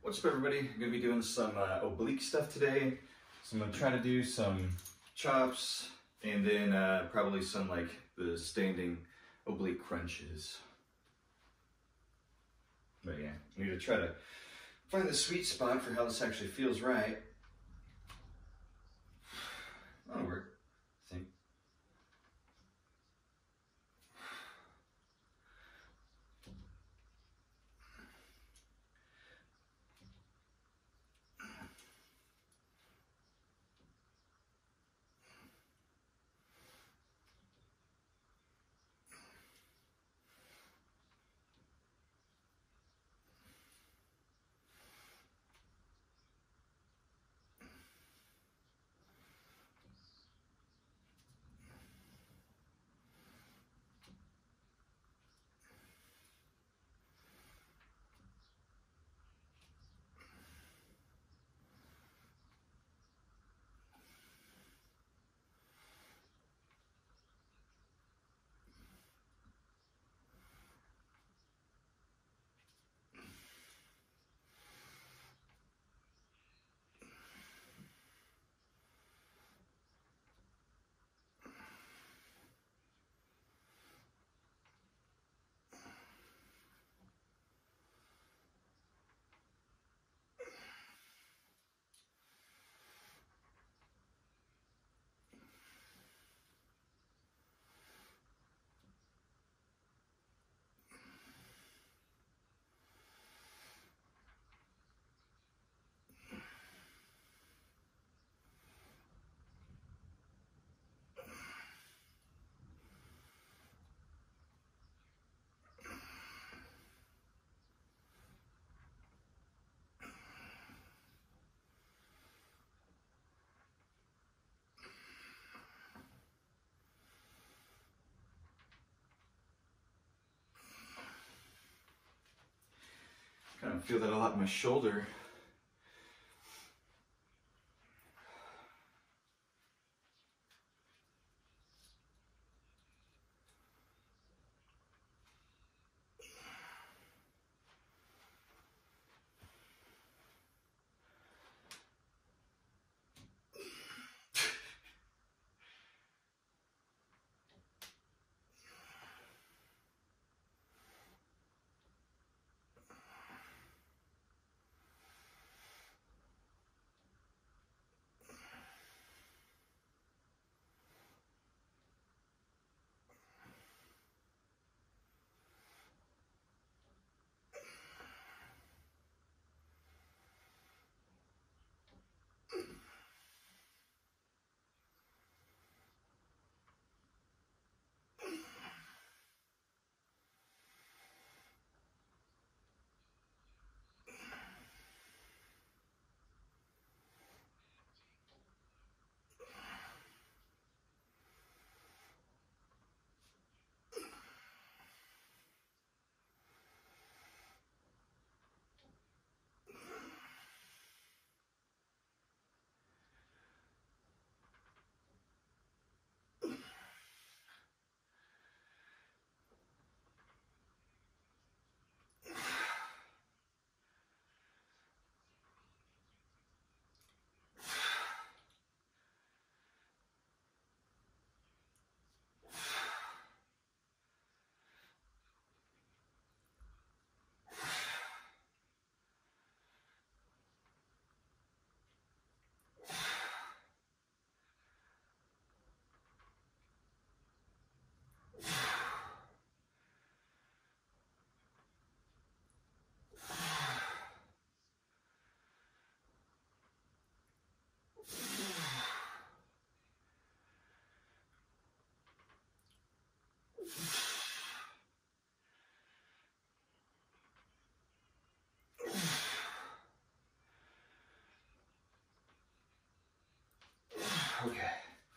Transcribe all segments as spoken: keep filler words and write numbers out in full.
What's up, everybody? I'm going to be doing some uh, oblique stuff today. So I'm going to try to do some chops and then uh, probably some like the standing oblique crunches. But yeah, I need to try to find the sweet spot for how this actually feels right. That'll work, I think. Kind of feel that a lot in my shoulder. Okay.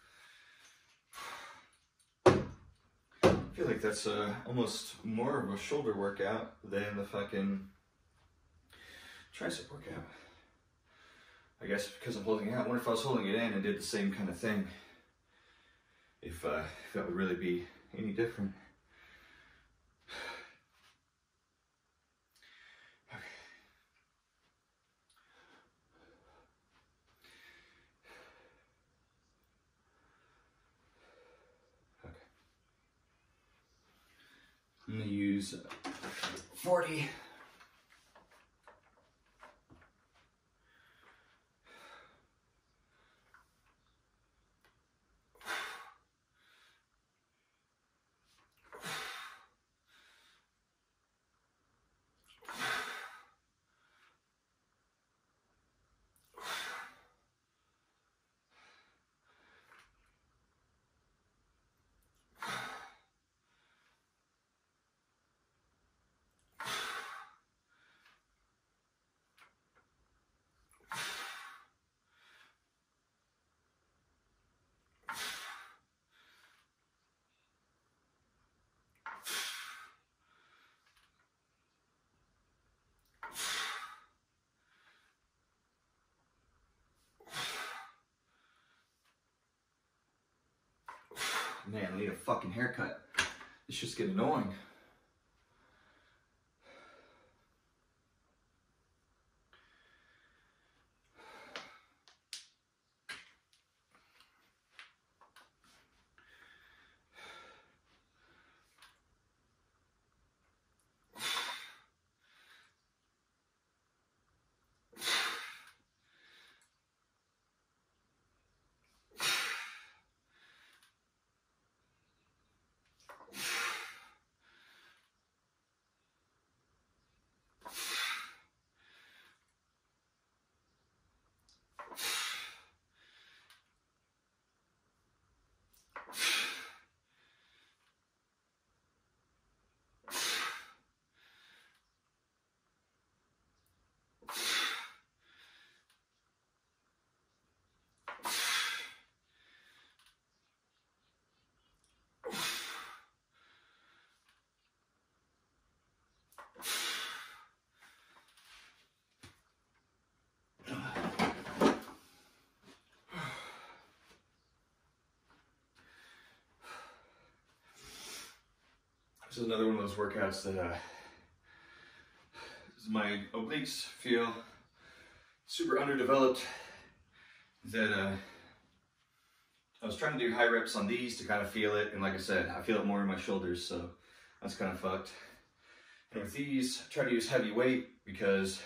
I feel like that's uh, almost more of a shoulder workout than the fucking tricep workout. I guess because I'm holding it out. I wonder if I was holding it in and did the same kind of thing, if, uh, if that would really be any different. I'm gonna use forty. Man, I need a fucking haircut. This shit's getting annoying. This is another one of those workouts that uh, my obliques feel super underdeveloped. That uh, I was trying to do high reps on these to kind of feel it, and like I said, I feel it more in my shoulders, so that's kind of fucked. And with these, I try to use heavy weight because,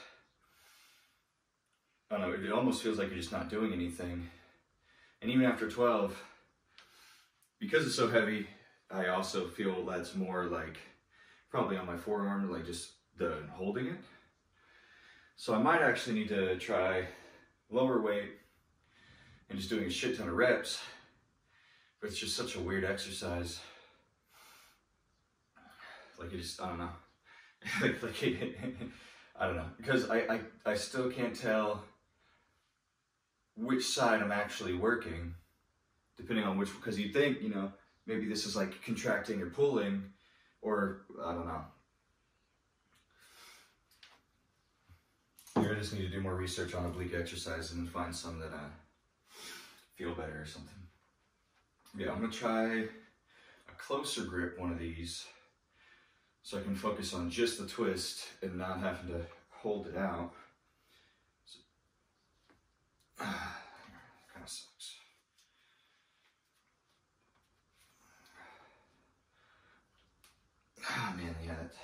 I don't know, it almost feels like you're just not doing anything. And even after twelve, because it's so heavy, I also feel that's more like probably on my forearm, like just the holding it. So I might actually need to try lower weight and just doing a shit ton of reps, but it's just such a weird exercise. Like it just, I don't know. like, like it, I don't know, because I, I, I still can't tell which side I'm actually working, depending on which, because you think, you know, maybe this is like contracting or pulling, or I don't know. Maybe I just need to do more research on oblique exercises and find some that uh, feel better or something. Yeah, I'm gonna try a closer grip one of these so I can focus on just the twist and not having to hold it out. So, ah, kind of sucks. Ah, man, yeah. That,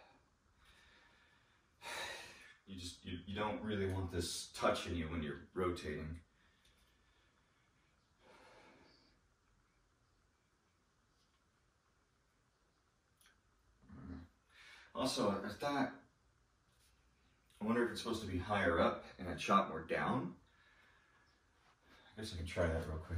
you just, you, you don't really want this touching you when you're rotating. Also, I thought, I wonder if it's supposed to be higher up and I chop more down. I guess I can try that real quick.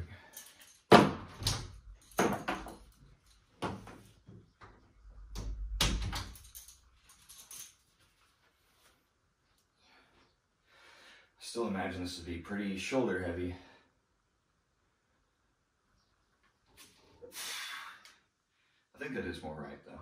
Still imagine this would be pretty shoulder heavy. I think that is more right though.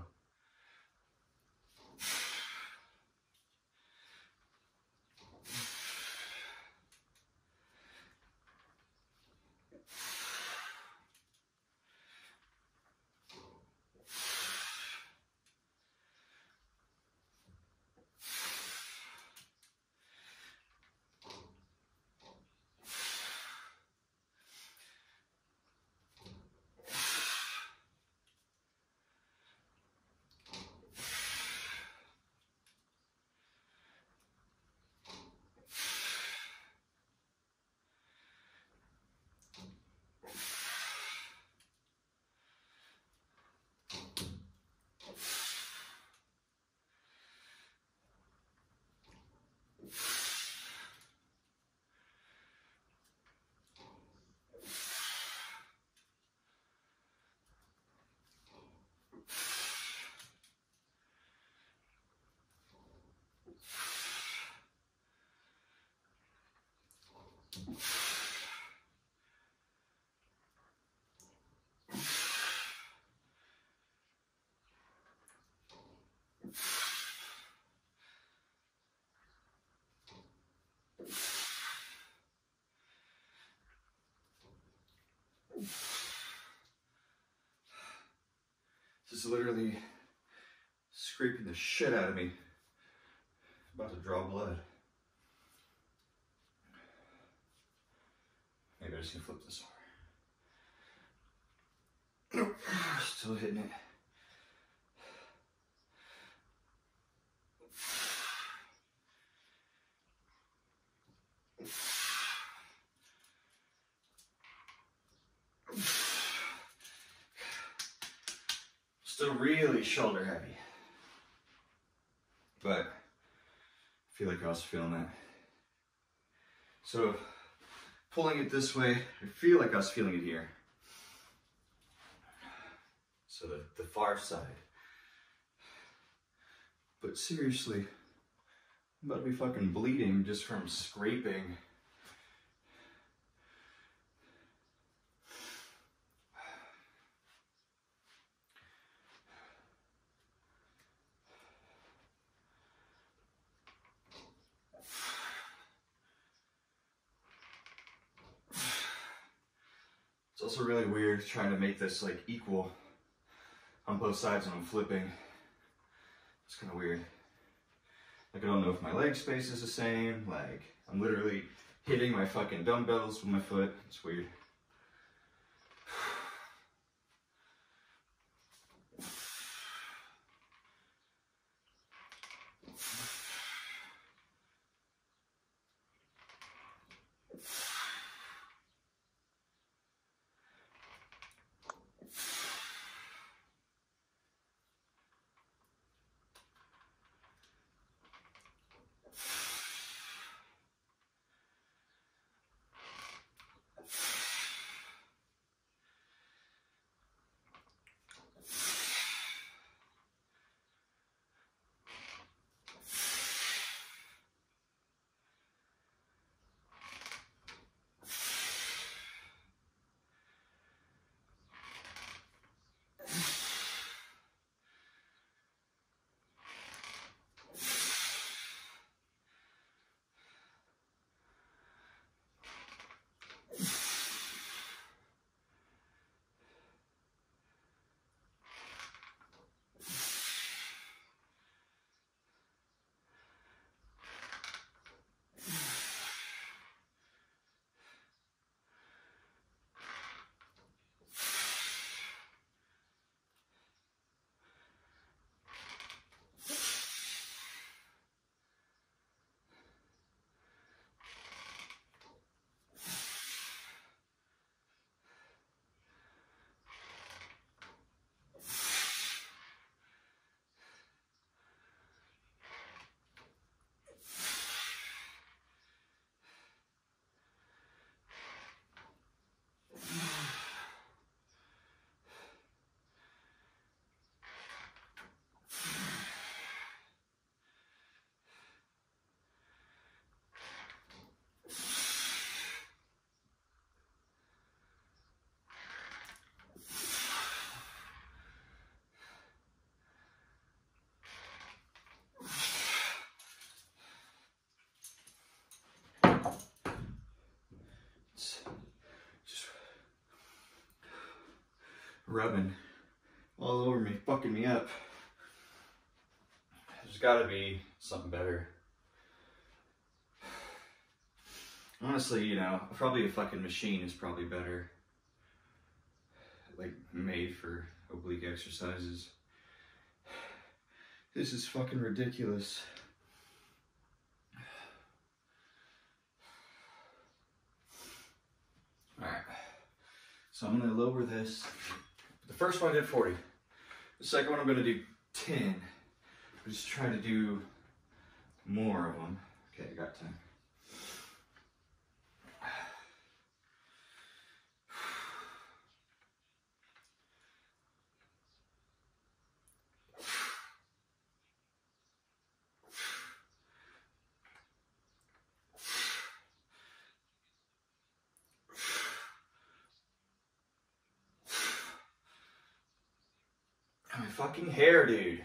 This is literally scraping the shit out of me. About to draw blood. Maybe I just gonna flip this over. Nope, still hitting it. Still really shoulder heavy, but I feel like I was feeling that. So pulling it this way, I feel like I was feeling it here. So the, the far side. But seriously, I'm about to be fucking bleeding just from scraping. It's also really weird trying to make this like equal on both sides when I'm flipping. It's kind of weird. Like I don't know if my leg space is the same. Like I'm literally hitting my fucking dumbbells with my foot. It's weird. Rubbing all over me, fucking me up. There's gotta be something better. Honestly, you know, probably a fucking machine is probably better. Like, made for oblique exercises. This is fucking ridiculous. Alright. So I'm gonna lower this. The first one I did forty. The second one I'm going to do ten. I'm just trying to do more of them. Okay, I got ten. fucking hair, dude.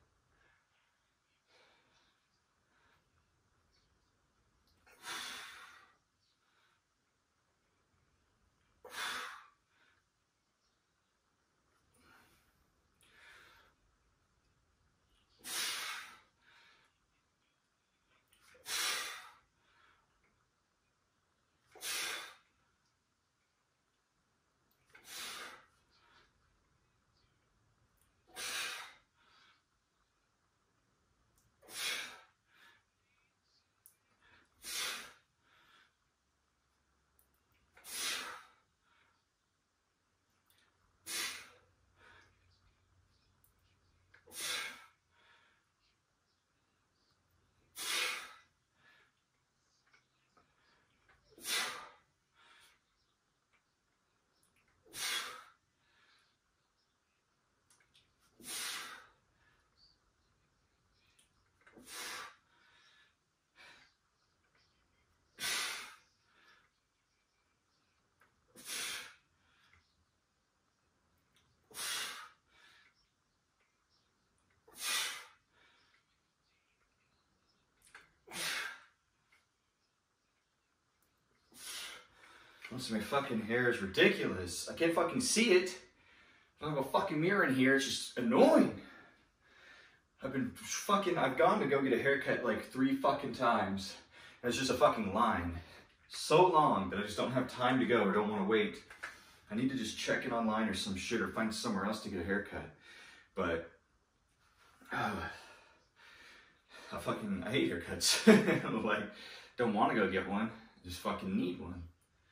Most of my fucking hair is ridiculous. I can't fucking see it. I don't have a fucking mirror in here. It's just annoying. I've been fucking, I've gone to go get a haircut like three fucking times. And it's just a fucking line. So long that I just don't have time to go or don't want to wait. I need to just check it online or some shit or find somewhere else to get a haircut. But, uh, I fucking, I hate haircuts. Like, don't want to go get one. I just fucking need one.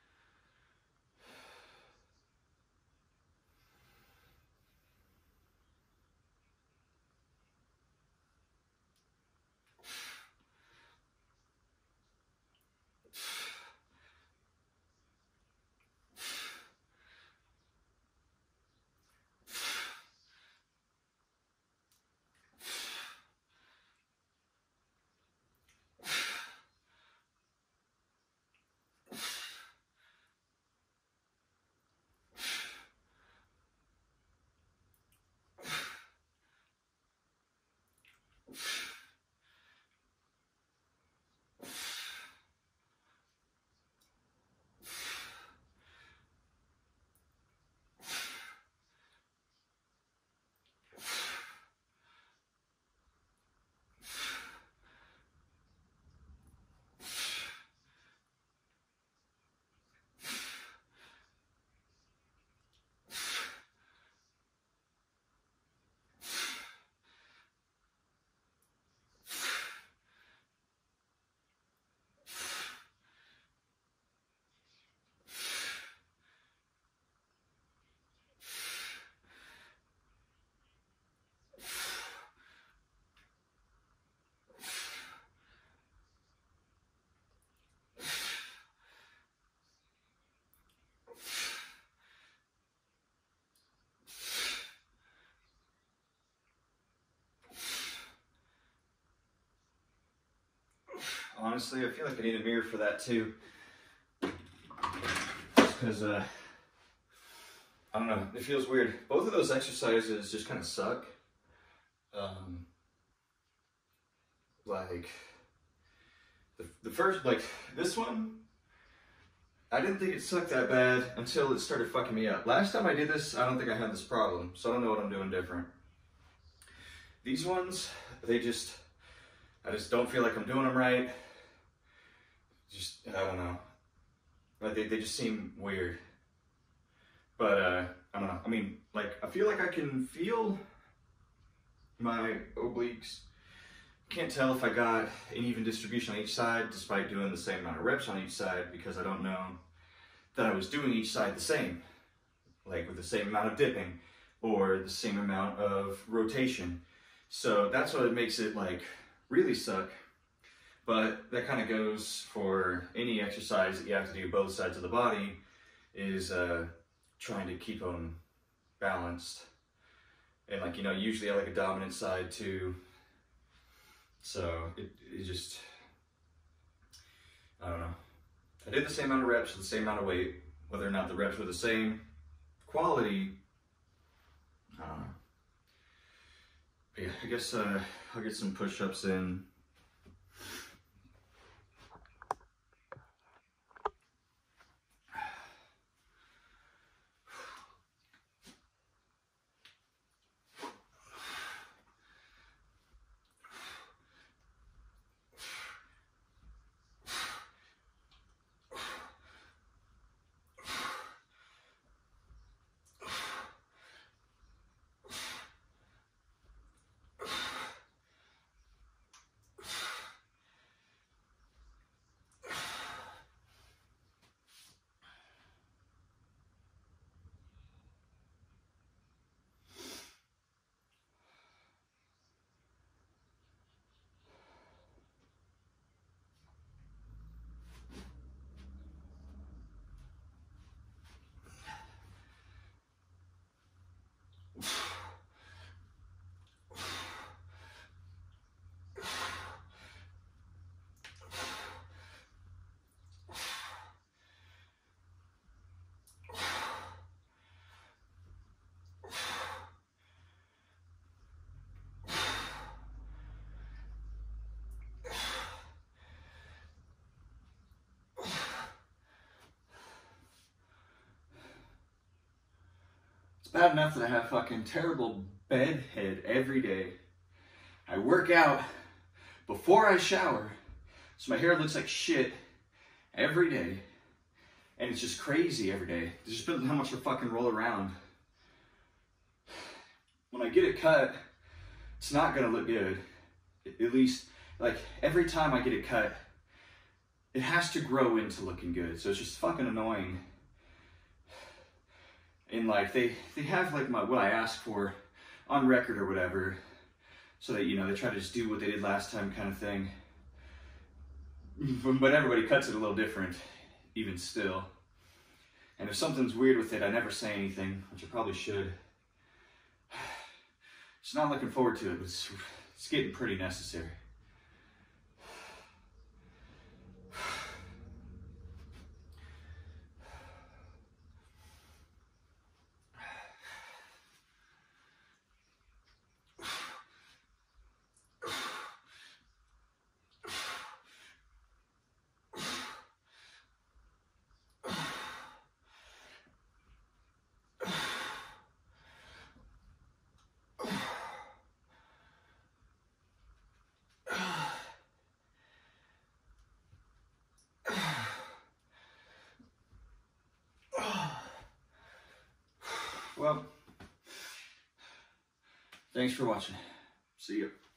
Honestly, I feel like I need a mirror for that too. Just because, uh, I don't know, it feels weird. Both of those exercises just kind of suck. Um, like, the, the first, like, this one, I didn't think it sucked that bad until it started fucking me up. Last time I did this, I don't think I had this problem, so I don't know what I'm doing different. These ones, they just, I just don't feel like I'm doing them right. Just, I don't know. Like, they, they just seem weird. But, uh, I don't know. I mean, like, I feel like I can feel my obliques. Can't tell if I got an even distribution on each side, despite doing the same amount of reps on each side, because I don't know that I was doing each side the same. Like, with the same amount of dipping, or the same amount of rotation. So that's what makes it, like, really suck. But that kind of goes for any exercise that you have to do both sides of the body, is uh, trying to keep them balanced. And, like, you know, usually I like a dominant side too. So it, it just, I don't know. I did the same amount of reps with the same amount of weight. Whether or not the reps were the same quality, I don't know. Yeah, I guess uh, I'll get some push-ups in. It's bad enough that I have fucking terrible bed head every day. I work out before I shower, so my hair looks like shit every day. And it's just crazy every day. There's just been how much I fucking roll around. When I get it cut, it's not gonna look good. At least, like, every time I get it cut, it has to grow into looking good. So it's just fucking annoying. And like, they, they have like my, what I asked for on record or whatever, so that, you know, they try to just do what they did last time kind of thing. But everybody cuts it a little different, even still. And if something's weird with it, I never say anything, which I probably should. Just not looking forward to it, but it's, it's getting pretty necessary. Well, thanks for watching. See ya.